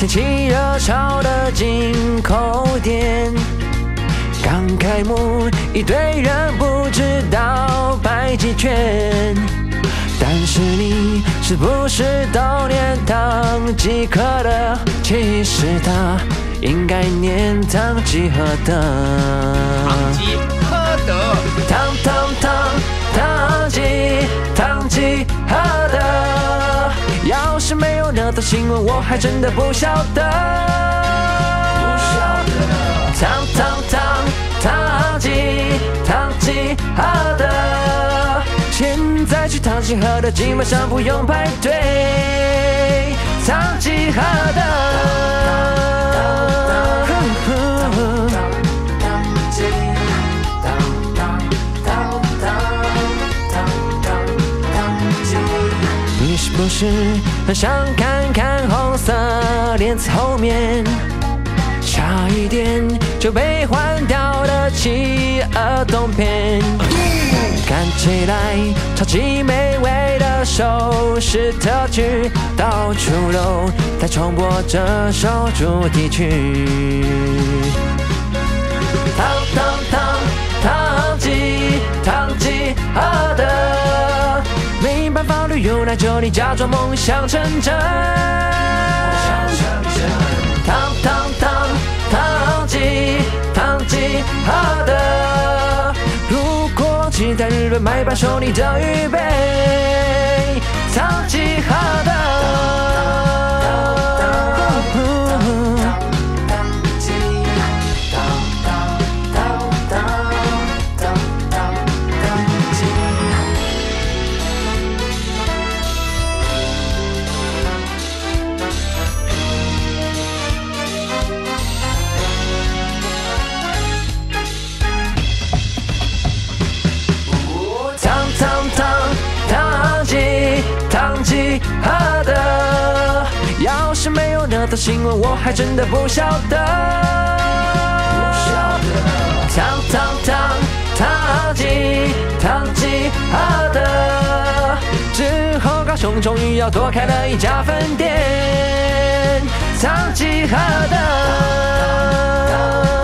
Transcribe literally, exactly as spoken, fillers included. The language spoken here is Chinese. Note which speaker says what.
Speaker 1: 掀起热潮的进口店。刚开幕，一堆人不知道排几圈。但是你是不是都念堂即可的？其实它应该念堂即合的。
Speaker 2: 堂吉诃德，
Speaker 1: 堂堂堂堂吉堂吉诃德。要是没有那则新闻，我还真的不晓得。不晓得。堂堂堂堂吉堂吉诃德。现在去堂吉诃德，基本上不用排队。堂吉诃德。你是不是很想看看红色帘子后面，差一点就被换掉的企鹅冬片？看起来超级美味的寿司特区，到处都在重播这首主题曲。堂堂堂堂吉堂吉诃德。没办法，旅游来这里假装梦想成真。堂堂堂堂吉堂吉诃德。如果期待日本买伴手礼的预备，堂吉诃德。堂吉诃德。要是没有那则新闻，我还真的不晓得。不晓得。堂堂堂堂吉堂吉诃德。之后高雄终于要多开了一家分店。堂吉诃德。